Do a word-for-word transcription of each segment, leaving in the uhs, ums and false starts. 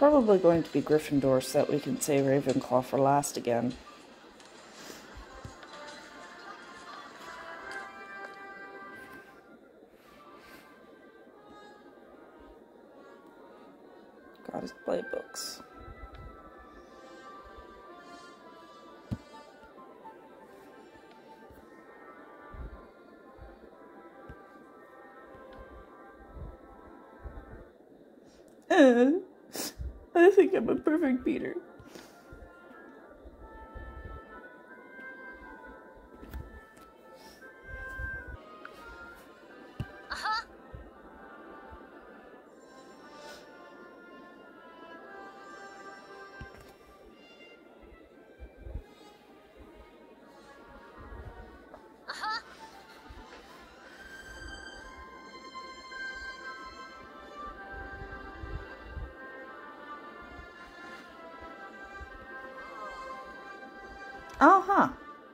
probably going to be Gryffindor so that we can say Ravenclaw for last again. Got his playbooks. Uh, I think I'm a perfect beater. Uh-huh. Uh-huh. Oh, huh.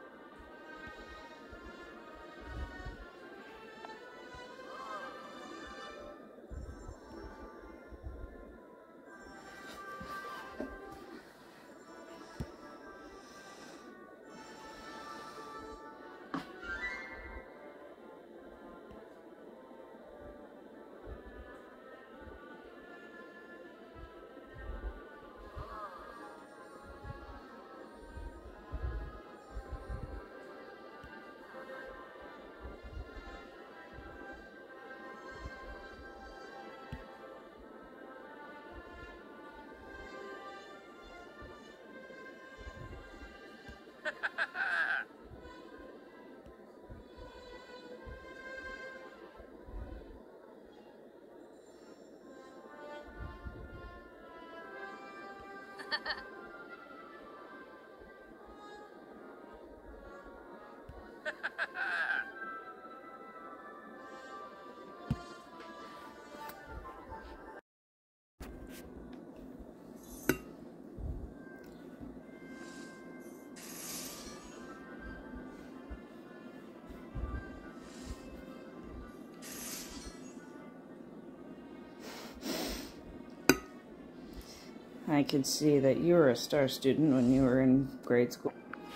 I could see that you were a star student when you were in grade school.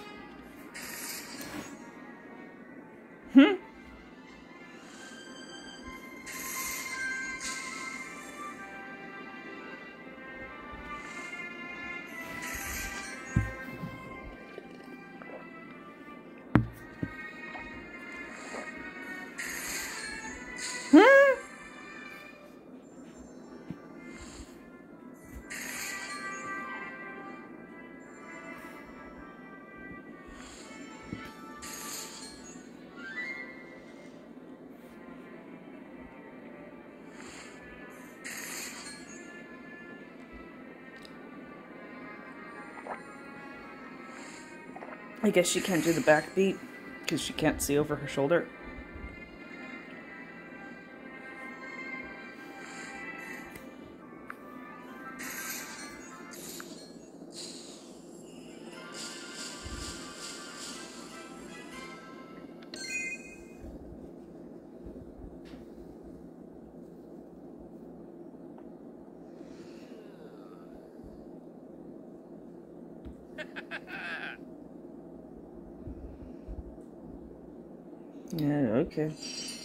Hmm? Hmm? I guess she can't do the backbeat because she can't see over her shoulder. Yeah, okay.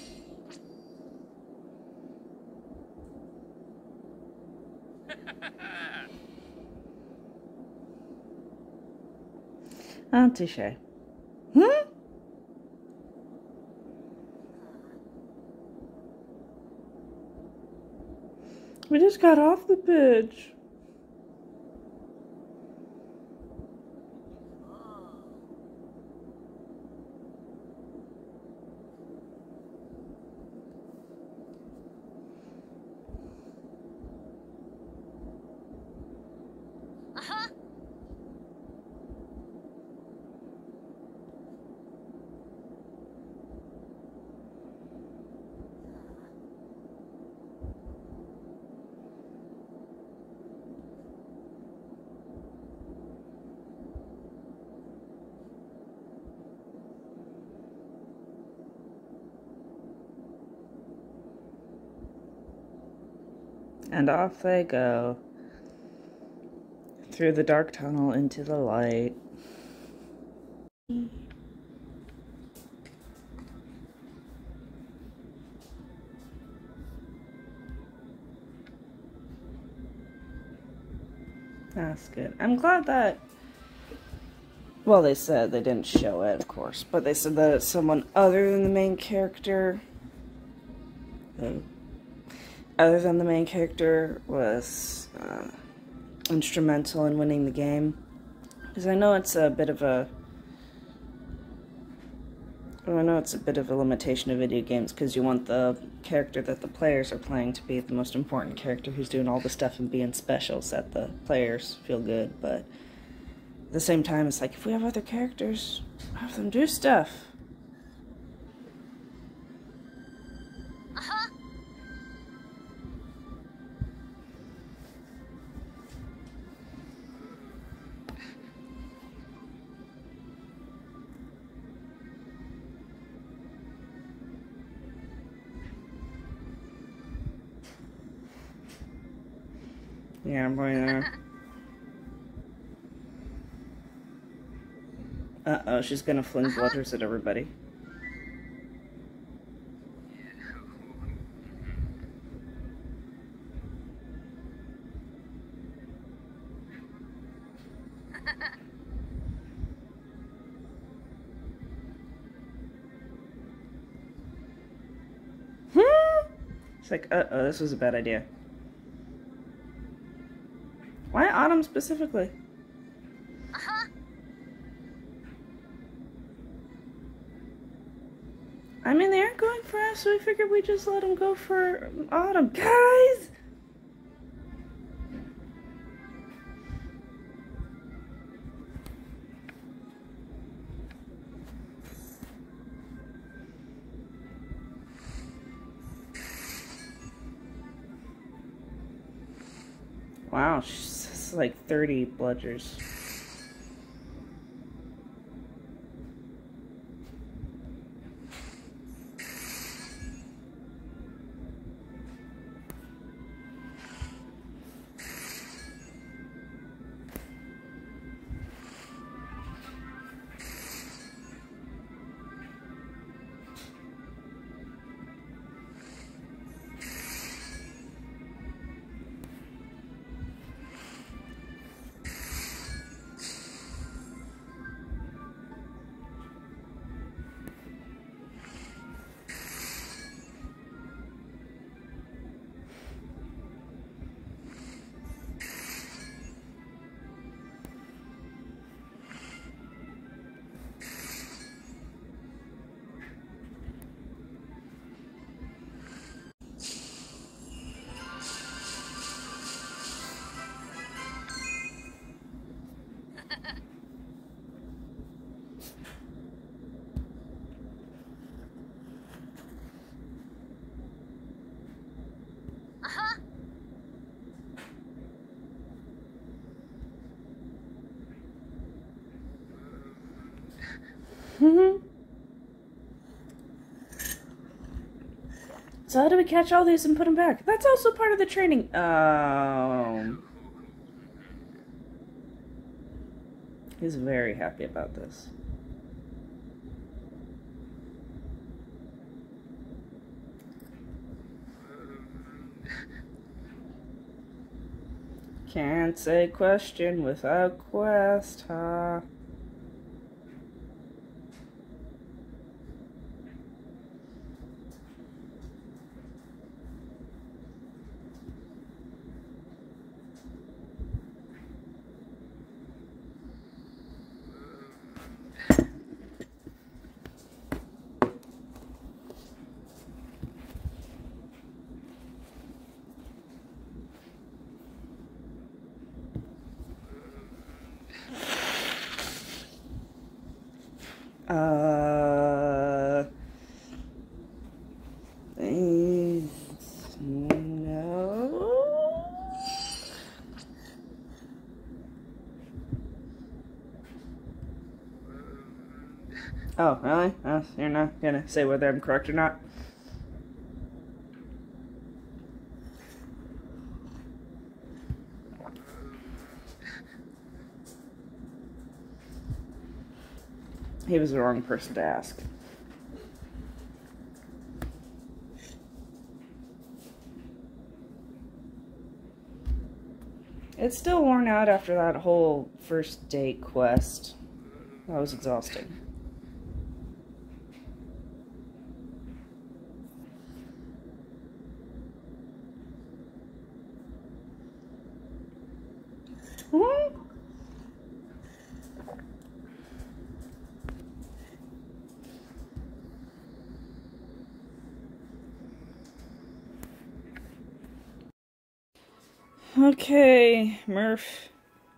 Ah, touche. Hmm? We just got off the pitch. Uh-huh. And off they go. Through the dark tunnel into the light. That's good. I'm glad that, well, they said they didn't show it, of course, but they said that someone other than the main character, uh, other than the main character, was uh, instrumental in winning the game. Because I know it's a bit of a, well, I know it's a bit of a limitation of video games, because you want the character that the players are playing to be the most important character who's doing all the stuff and being special so that the players feel good, but at the same time, it's like, if we have other characters, have them do stuff. Uh-huh. Yeah, I'm going there. Uh-oh, she's gonna fling bludgers at everybody. It's like, uh-oh, this was a bad idea. Why Autumn specifically? Uh-huh. I mean, they aren't going for us, so we figured we'd just let them go for Autumn. Guys! Wow, she's like thirty bludgers. Uh-huh. So how do we catch all these and put them back? That's also part of the training. Um, he's very happy about this. Can't say question without quest, huh? Uh, eh, no. Oh, really? Oh, you're not gonna say whether I'm correct or not? He was the wrong person to ask. It's still worn out after that whole first date quest. That was exhausting. Hmm? Okay, Murph.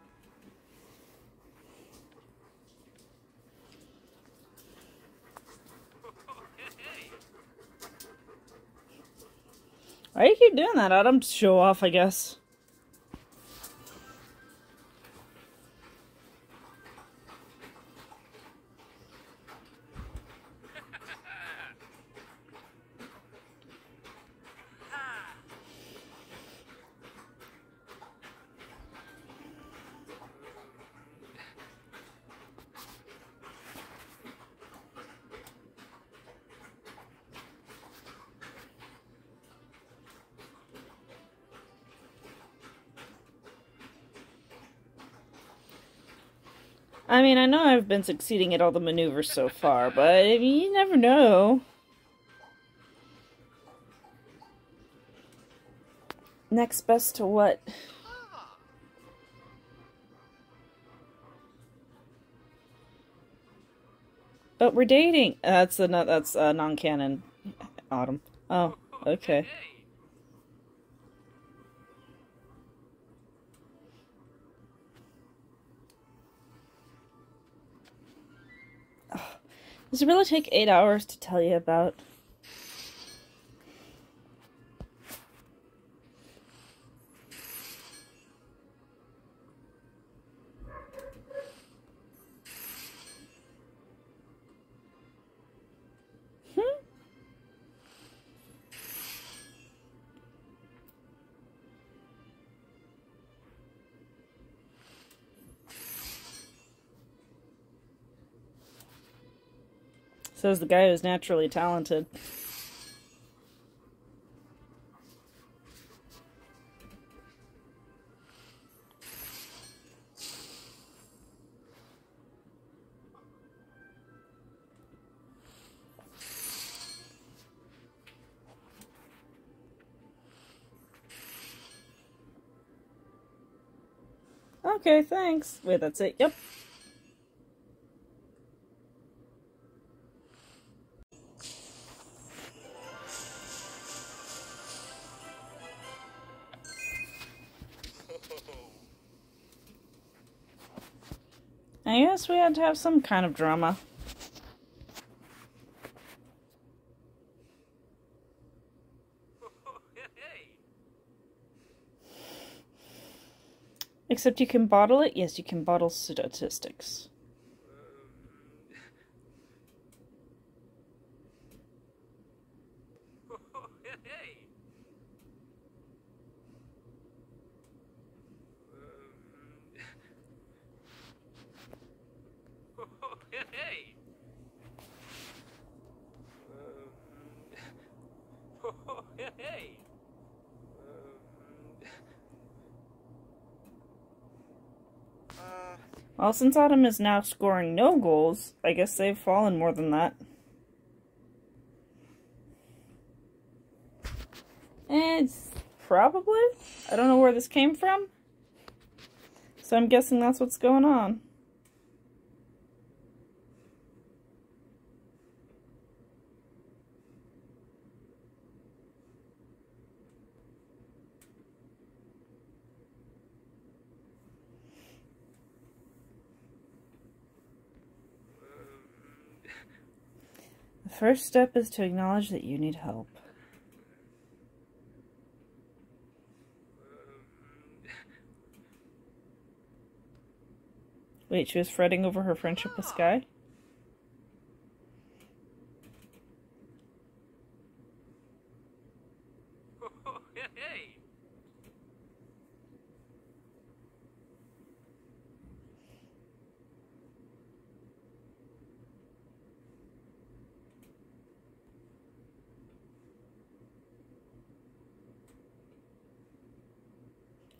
Why do you keep doing that, Adam? Show off, I guess. I mean, I know I've been succeeding at all the maneuvers so far, but I mean, you never know. Next best to what? But we're dating. Uh, that's a no, that's uh, non-canon. Autumn. Oh, okay. Oh, does it really take eight hours to tell you about? Says the guy who's naturally talented. Okay, thanks. Wait, that's it. Yep. I guess we had to have some kind of drama. Except you can bottle it? Yes, you can bottle statistics. Well, since Autumn is now scoring no goals, I guess they've fallen more than that. It's probably. I don't know where this came from. So I'm guessing that's what's going on. The first step is to acknowledge that you need help. Wait, she was fretting over her friendship with Sky?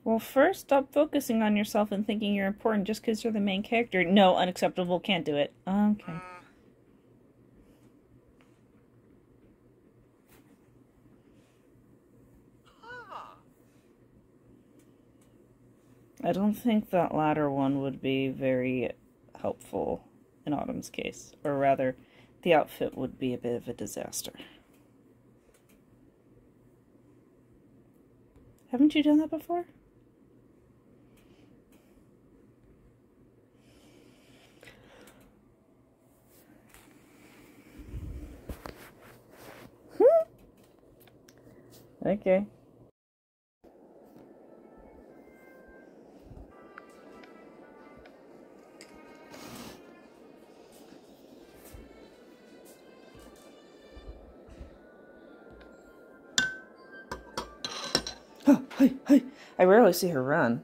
Well, first, stop focusing on yourself and thinking you're important just because you're the main character. No, unacceptable, can't do it. Okay. I don't think that latter one would be very helpful in Autumn's case. Or rather, the outfit would be a bit of a disaster. Haven't you done that before? Okay. Oh, hey, hey. I rarely see her run.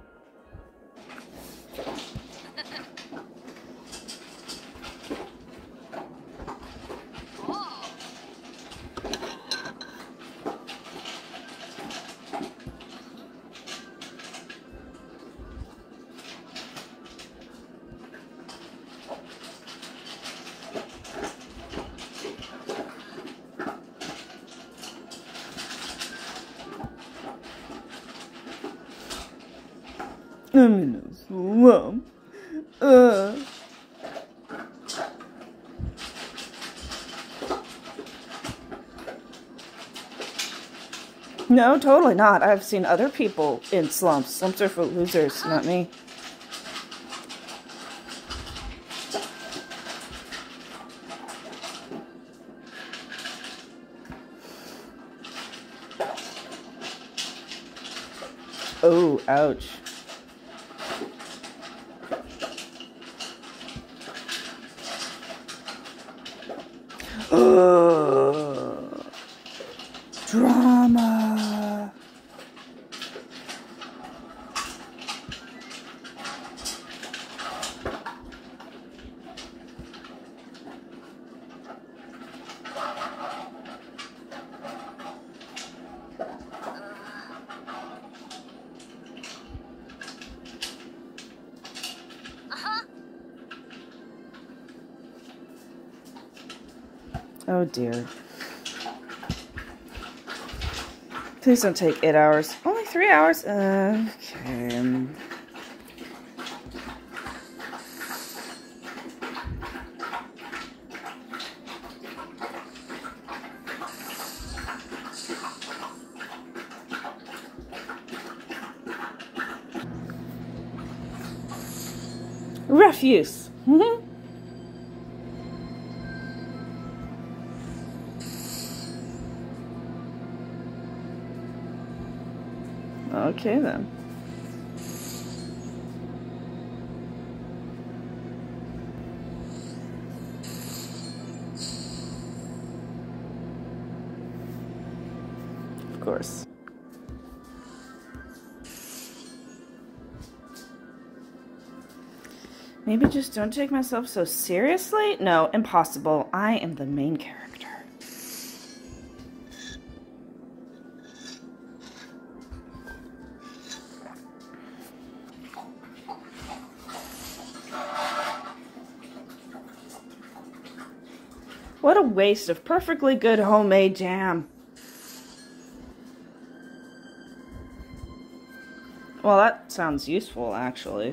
I'm in a slump. Uh. No, totally not. I've seen other people in slumps. Slumps are for losers, not me. Oh, ouch. Ugh. Drama. Oh dear. Please don't take eight hours. Only three hours? Uh, okay. Refuse. Okay then. Of course. Maybe just don't take myself so seriously? No, impossible. I am the main character. What a waste of perfectly good homemade jam. Well, that sounds useful, actually.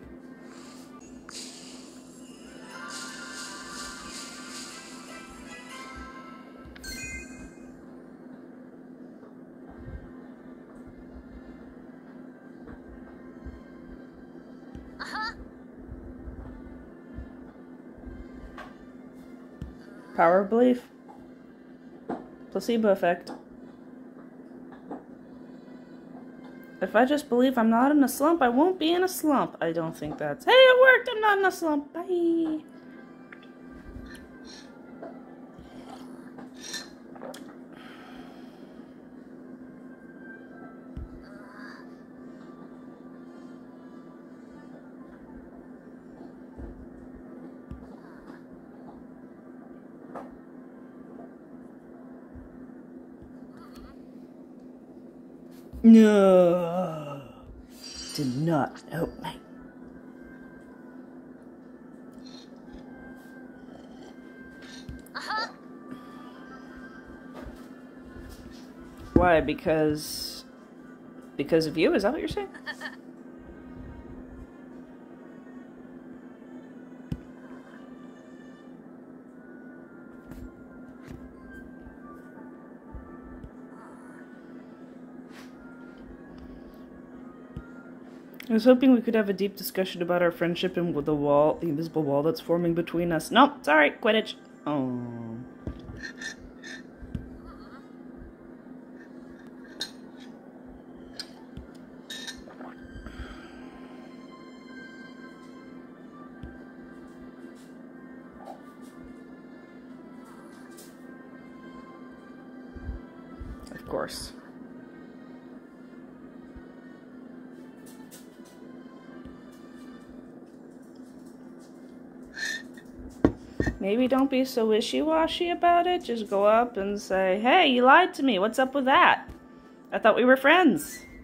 Power of belief. Placebo effect. If I just believe I'm not in a slump, I won't be in a slump. I don't think that's... Hey, it worked! I'm not in a slump. Bye! No. did not help me. Uh-huh. Why? Because... Because of you? Is that what you're saying? I was hoping we could have a deep discussion about our friendship and with the wall, the invisible wall that's forming between us. Nope, sorry, Quidditch. Oh. Of course. Maybe don't be so wishy-washy about it. Just go up and say, hey, you lied to me. What's up with that? I thought we were friends.